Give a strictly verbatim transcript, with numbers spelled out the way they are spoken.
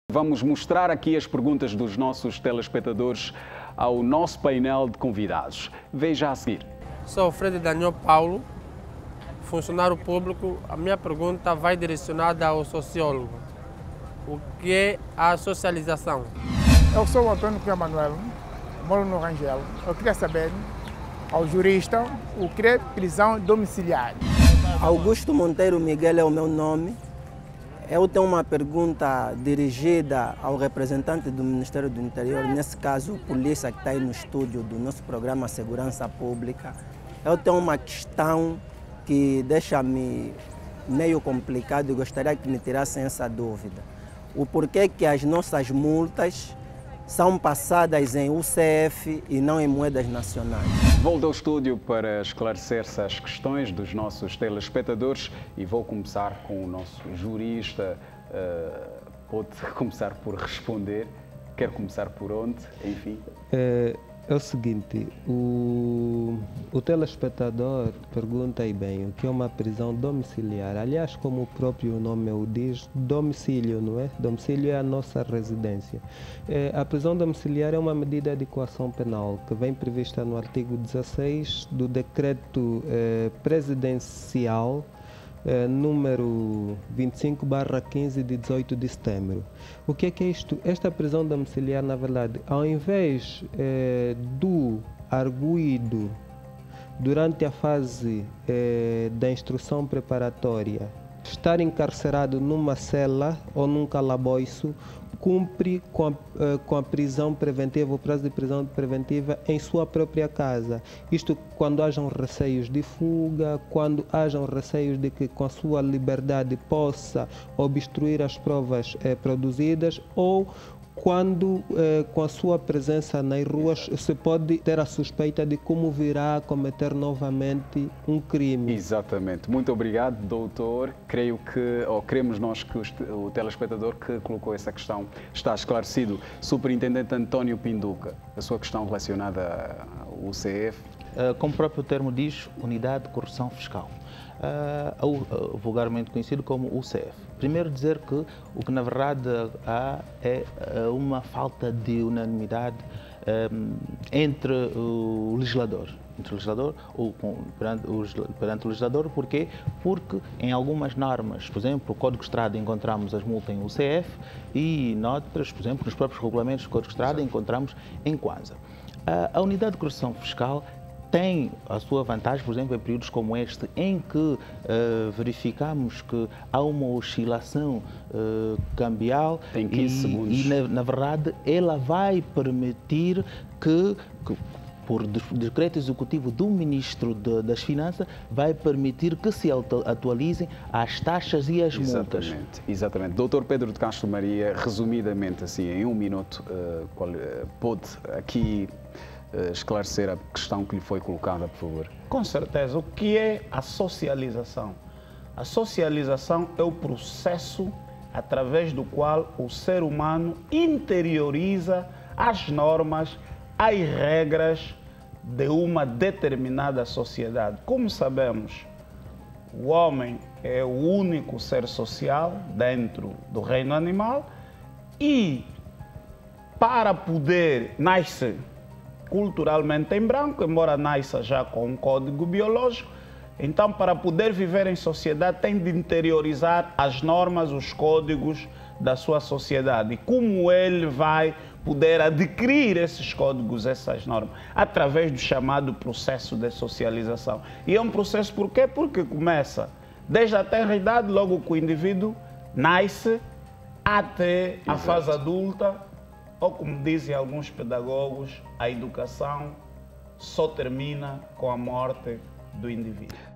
Vamos mostrar aqui as perguntas dos nossos telespectadores ao nosso painel de convidados. Veja a seguir. Sou Fred Daniel Paulo, funcionário público. A minha pergunta vai direcionada ao sociólogo. O que é a socialização? Eu sou o Antônio Cunha Manuel, moro no Rangel. Eu queria saber, ao jurista, o que é prisão domiciliar. Augusto Monteiro Miguel é o meu nome. Eu tenho uma pergunta dirigida ao representante do Ministério do Interior, nesse caso, polícia que está aí no estúdio do nosso programa Segurança Pública. Eu tenho uma questão que deixa-me meio complicado e gostaria que me tirassem essa dúvida. O porquê que as nossas multas são passadas em U C F e não em moedas nacionais. Volto ao estúdio para esclarecer essas questões dos nossos telespectadores e vou começar com o nosso jurista. Uh, pode começar por responder. Quer começar por onde? Enfim. É, é o seguinte, o, o telespectador pergunta aí bem o que é uma prisão domiciliar. Aliás, como o próprio nome o diz, domicílio, não é? Domicílio é a nossa residência. É, a prisão domiciliar é uma medida de coação penal que vem prevista no artigo dezasseis do Decreto é, Presidencial É, número vinte e cinco barra quinze de dezoito de setembro. O que é que é isto? Esta prisão domiciliar, na verdade, ao invés é, do arguido durante a fase é, da instrução preparatória estar encarcerado numa cela ou num calabouço, cumpre com a, com a prisão preventiva, o prazo de prisão preventiva em sua própria casa. Isto quando hajam receios de fuga, quando hajam receios de que com a sua liberdade possa obstruir as provas eh, produzidas ou quando, eh, com a sua presença nas ruas, se pode ter a suspeita de como virá a cometer novamente um crime. Exatamente. Muito obrigado, doutor. Creio que, ou queremos nós que o, o telespectador que colocou essa questão está esclarecido. Superintendente António Pinduca, a sua questão relacionada ao U C F. Uh, como o próprio termo diz, Unidade de Correção Fiscal. Uh, uh, vulgarmente conhecido como U C F. Primeiro dizer que o que na verdade há é uh, uma falta de unanimidade um, entre o legislador, entre o legislador ou com, perante, o, perante o legislador. Porquê? Porque em algumas normas, por exemplo, o Código de Estrada encontramos as multas em U C F e noutras, por exemplo, nos próprios regulamentos do Código de Estrada encontramos em Kwanza. Uh, a Unidade de Correção Fiscal tem a sua vantagem, por exemplo, em períodos como este, em que uh, verificamos que há uma oscilação uh, cambial em quinze segundos. E, na, na verdade, ela vai permitir que, que por decreto executivo do Ministro de, das Finanças, vai permitir que se atualizem as taxas e as multas. Exatamente, exatamente. doutor Pedro de Castro Maria, resumidamente, assim, em um minuto, uh, qual, uh, pode aqui esclarecer a questão que lhe foi colocada, por favor. Com certeza. O que é a socialização? A socialização é o processo através do qual o ser humano interioriza as normas, as regras de uma determinada sociedade. Como sabemos, o homem é o único ser social dentro do reino animal e, para poder nascer culturalmente em branco, embora nasça já com um código biológico, então para poder viver em sociedade tem de interiorizar as normas, os códigos da sua sociedade. E como ele vai poder adquirir esses códigos, essas normas? Através do chamado processo de socialização. E é um processo por quê? Porque começa desde a tenra idade, logo que o indivíduo nasce, até a fase adulta, ou como dizem alguns pedagogos, a educação só termina com a morte do indivíduo.